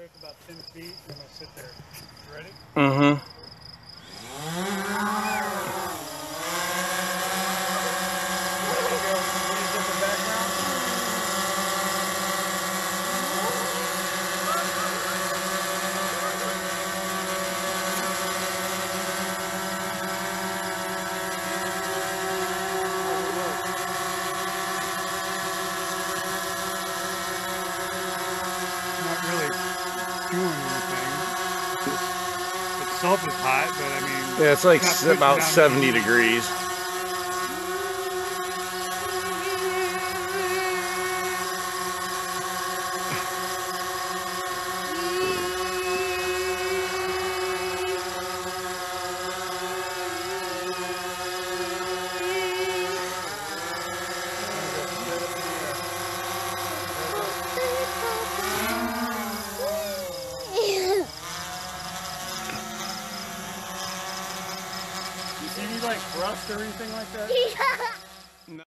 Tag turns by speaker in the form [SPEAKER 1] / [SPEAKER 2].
[SPEAKER 1] there. It's about 10 feet. I'm going to sit there. You ready?
[SPEAKER 2] Mm-hmm.
[SPEAKER 1] Doing anything. Itself is hot, but I mean...
[SPEAKER 2] Yeah, it's like about 70 degrees.
[SPEAKER 1] You see any like rust or anything like that? Yeah.